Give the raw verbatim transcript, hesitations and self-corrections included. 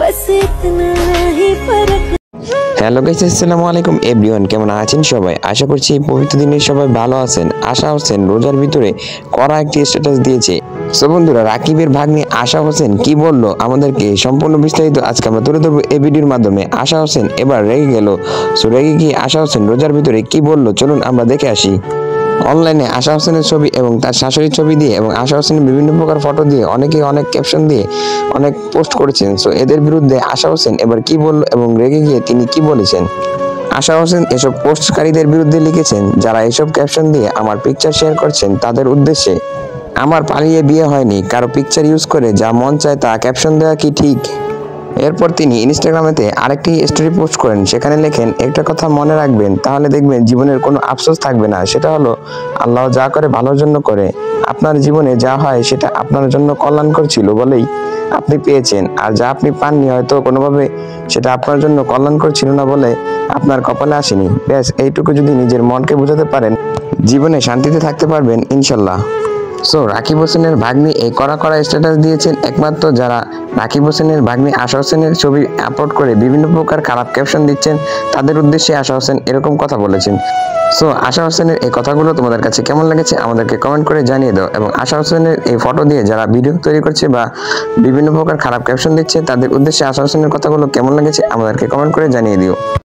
बस इतना ही फर्क। হ্যালো গাইস, আসসালামু আলাইকুম এভরিওয়ান, কেমন আছেন সবাই? আশা করছি এই পবিত্র দিনে সবাই ভালো আছেন। আশা হোসেন রোজার ভিতরে কড়া একটি স্ট্যাটাস দিয়েছে। সো বন্ধুরা, রাকিবের ভাগ্নি আশা হোসেন কি বললো আমাদেরকে সম্পূর্ণ বিস্তারিত আজকে আমরা তুলে ধরবো এই ভিডিওর মাধ্যমে। আশা হোসেন এবার রেগে গেল। সো রেগে গিয়ে আশা হোসেন রোজার ভিতরে কি বললো চলুন আমরা দেখে আসি। অনলাইনে আশা হোসেনের ছবি এবং তার শাশুড়ির ছবি দিয়ে এবং আশা হোসেনের বিভিন্ন প্রকার ফটো দিয়ে অনেকেই অনেক ক্যাপশন দিয়ে অনেক পোস্ট করেছেন। সো এদের বিরুদ্ধে আশা হোসেন এবার কি বলল এবং রেগে গিয়ে তিনি কি বলেছেন। আশা হোসেন এসব পোস্টকারীদের বিরুদ্ধে লিখেছেন, যারা এসব ক্যাপশন দিয়ে আমার পিকচার শেয়ার করছেন তাদের উদ্দেশ্যে। আমার পালিয়ে বিয়ে হয়নি, কারো পিকচার ইউজ করে যা মন চায় তা ক্যাপশন দেওয়া কি ঠিক? এরপর তিনি ইনস্টাগ্রামেতে আরেকটি স্টোরি পোস্ট করেন, সেখানে লেখেন, একটা কথা মনে রাখবেন, তাহলে দেখবেন জীবনের কোনো আফসোস থাকবে না। সেটা হলো আল্লাহ যা করে ভালোর জন্য করে। আপনার জীবনে যা হয় সেটা আপনার জন্য কল্যাণকর ছিল বলেই আপনি পেয়েছেন, আর যা আপনি পাননি হয়তো কোনোভাবে সেটা আপনার জন্য কল্যাণকর ছিল না বলে আপনার কপালে আসেনি। ব্যাস এইটুকু যদি নিজের মনকে বোঝাতে পারেন, জীবনে শান্তিতে থাকতে পারবেন ইনশাল্লাহ। সো রাকিব হোসেনের ভাগ্নি এই কড়া কড়া স্ট্যাটাস দিয়েছেন একমাত্র যারা রাকিব হোসেনের ভাগ্নি আশা হোসেনের ছবি আপলোড করে বিভিন্ন প্রকার খারাপ ক্যাপশন দিচ্ছেন, তাদের উদ্দেশ্যে আশা হোসেন এরকম কথা বলেছেন। সো আশা হোসেনের এই কথাগুলো তোমাদের কাছে কেমন লেগেছে আমাদেরকে কমেন্ট করে জানিয়ে দাও, এবং আশা হোসেনের এই ফটো দিয়ে যারা ভিডিও তৈরি করছে বা বিভিন্ন প্রকার খারাপ ক্যাপশন দিচ্ছে তাদের উদ্দেশ্যে আশা হোসেনের কথাগুলো কেমন লেগেছে আমাদেরকে কমেন্ট করে জানিয়ে দিও।